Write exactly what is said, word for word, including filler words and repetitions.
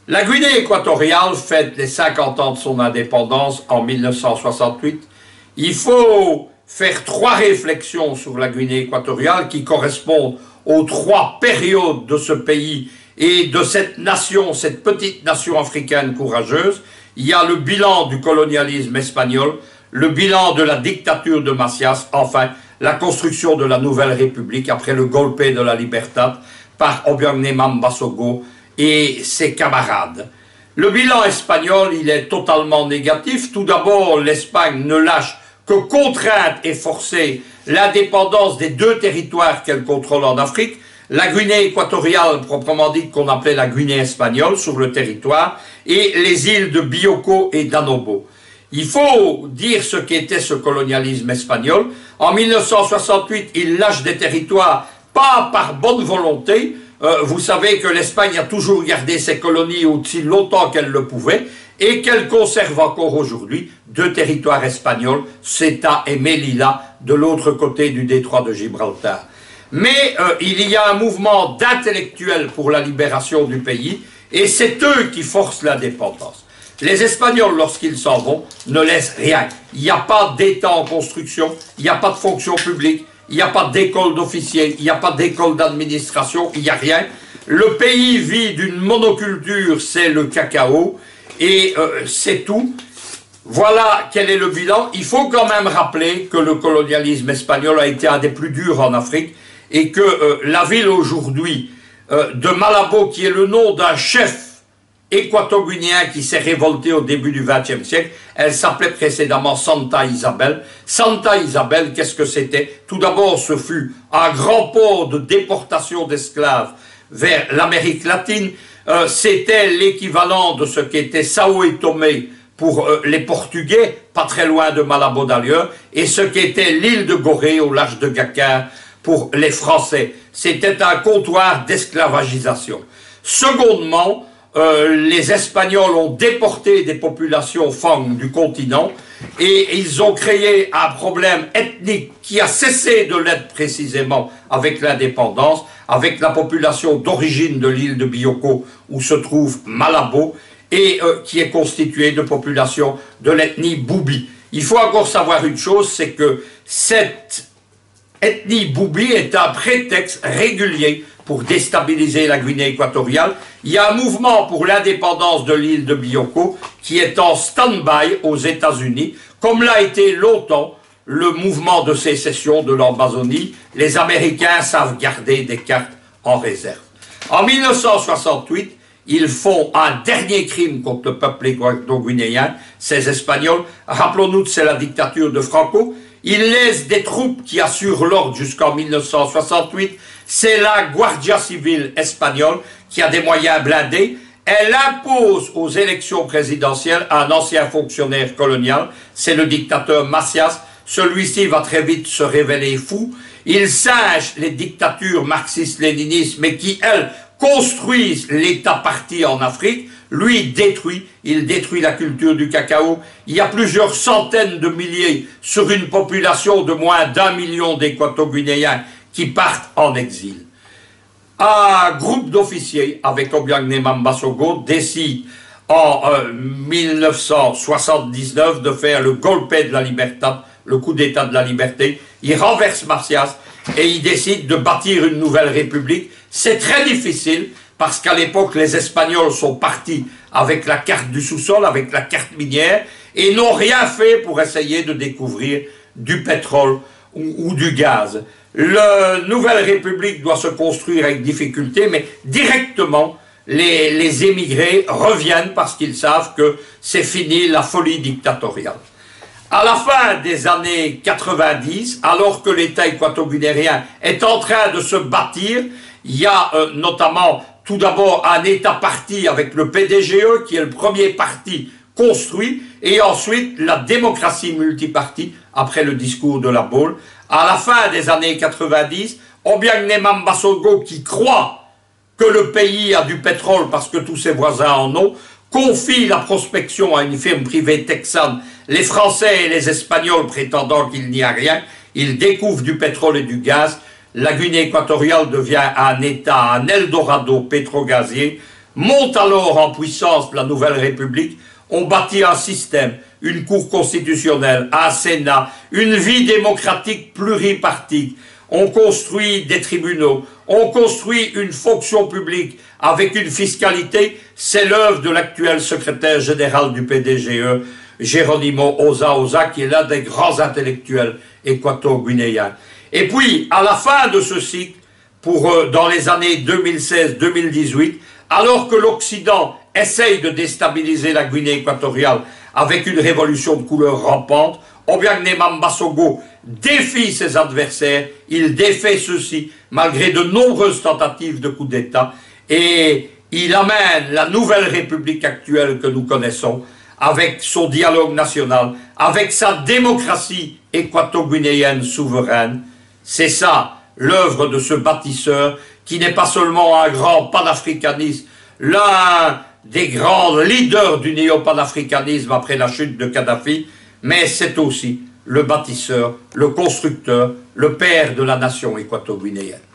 La Guinée équatoriale fête les cinquante ans de son indépendance en mille neuf cent soixante-huit. Il faut faire trois réflexions sur la Guinée équatoriale qui correspondent aux trois périodes de ce pays et de cette nation, cette petite nation africaine courageuse. Il y a le bilan du colonialisme espagnol, le bilan de la dictature de Macias, enfin la construction de la nouvelle république après le golpe de la Libertad par Obiang Mbasogo et ses camarades. Le bilan espagnol, il est totalement négatif. Tout d'abord, l'Espagne ne lâche que contrainte et forcée l'indépendance des deux territoires qu'elle contrôle en Afrique, la Guinée équatoriale, proprement dite, qu'on appelait la Guinée espagnole sur le territoire, et les îles de Bioko et d'Anobo. Il faut dire ce qu'était ce colonialisme espagnol. En mille neuf cent soixante-huit, il lâche des territoires, pas par bonne volonté. Euh, vous savez que l'Espagne a toujours gardé ses colonies aussi longtemps qu'elle le pouvait, et qu'elle conserve encore aujourd'hui deux territoires espagnols, Ceuta et Melilla, de l'autre côté du détroit de Gibraltar. Mais euh, il y a un mouvement d'intellectuels pour la libération du pays, et c'est eux qui forcent l'indépendance. Les Espagnols, lorsqu'ils s'en vont, ne laissent rien. Il n'y a pas d'État en construction, il n'y a pas de fonction publique, il n'y a pas d'école d'officiers, il n'y a pas d'école d'administration, il n'y a rien. Le pays vit d'une monoculture, c'est le cacao, et euh, c'est tout. Voilà quel est le bilan. Il faut quand même rappeler que le colonialisme espagnol a été un des plus durs en Afrique, et que euh, la ville aujourd'hui euh, de Malabo, qui est le nom d'un chef équato-guinéen qui s'est révolté au début du vingtième siècle, elle s'appelait précédemment Santa Isabel. Santa Isabel, qu'est-ce que c'était? Tout d'abord, ce fut un grand port de déportation d'esclaves vers l'Amérique latine. Euh, c'était l'équivalent de ce qu'était Sao et Tomé pour euh, les Portugais, pas très loin de Malabo d'ailleurs, et ce qu'était l'île de Gorée au large de Gakar pour les Français. C'était un comptoir d'esclavagisation. Secondement, Euh, les Espagnols ont déporté des populations Fang du continent et ils ont créé un problème ethnique qui a cessé de l'être précisément avec l'indépendance, avec la population d'origine de l'île de Bioko où se trouve Malabo et euh, qui est constituée de populations de l'ethnie Boubi. Il faut encore savoir une chose, c'est que cette ethnie Boubi est un prétexte régulier pour déstabiliser la Guinée équatoriale. Il y a un mouvement pour l'indépendance de l'île de Bioko qui est en stand-by aux États-Unis, comme l'a été longtemps le mouvement de sécession de l'Amazonie. Les Américains savent garder des cartes en réserve. En mille neuf cent soixante-huit, ils font un dernier crime contre le peuple équato-guinéen, ces Espagnols. Rappelons-nous que c'est la dictature de Franco. Ils laissent des troupes qui assurent l'ordre jusqu'en mille neuf cent soixante-huit. C'est la Guardia Civile espagnole qui a des moyens blindés. Elle impose aux élections présidentielles un ancien fonctionnaire colonial, c'est le dictateur Macias. Celui-ci va très vite se révéler fou. Il singe les dictatures marxistes-léninistes, mais qui, elles, construisent l'État-parti en Afrique. Lui détruit, il détruit la culture du cacao. Il y a plusieurs centaines de milliers sur une population de moins d'un million d'Équato-Guinéens qui partent en exil. Un groupe d'officiers avec Obiang Mbasogo décide en euh, mille neuf cent soixante-dix-neuf de faire le golpe de la Libertad, le coup d'état de la liberté. Il renverse Macias et il décide de bâtir une nouvelle république. C'est très difficile parce qu'à l'époque les Espagnols sont partis avec la carte du sous-sol, avec la carte minière et n'ont rien fait pour essayer de découvrir du pétrole ou, ou du gaz. La nouvelle république doit se construire avec difficulté, mais directement, les, les émigrés reviennent parce qu'ils savent que c'est fini la folie dictatoriale. À la fin des années quatre-vingt-dix, alors que l'État équato-guinéen est en train de se bâtir, il y a euh, notamment tout d'abord un État-parti avec le P D G E, qui est le premier parti construit, et ensuite la démocratie multipartie, après le discours de la Baule. À la fin des années quatre-vingt-dix, Obiang Mbasogo, qui croit que le pays a du pétrole parce que tous ses voisins en ont, confie la prospection à une firme privée texane, les Français et les Espagnols prétendant qu'il n'y a rien. Ils découvrent du pétrole et du gaz. La Guinée équatoriale devient un État, un Eldorado pétrogazier. Monte alors en puissance la nouvelle République. On bâtit un système, une cour constitutionnelle, un Sénat, une vie démocratique pluripartite. On construit des tribunaux, on construit une fonction publique avec une fiscalité. C'est l'œuvre de l'actuel secrétaire général du P D G E, Geronimo Oza Oza, qui est l'un des grands intellectuels équato-guinéens. Et puis, à la fin de ce cycle, pour, euh, dans les années deux mille seize deux mille dix-huit, alors que l'Occident essaye de déstabiliser la Guinée équatoriale avec une révolution de couleur rampante, Obiang-Nema Mbasogo défie ses adversaires, il défait ceux-ci malgré de nombreuses tentatives de coup d'État, et il amène la nouvelle République actuelle que nous connaissons avec son dialogue national, avec sa démocratie équato-guinéenne souveraine. C'est ça l'œuvre de ce bâtisseur qui n'est pas seulement un grand panafricaniste, l'un des grands leaders du néo-panafricanisme après la chute de Kadhafi, mais c'est aussi le bâtisseur, le constructeur, le père de la nation équato-guinéenne.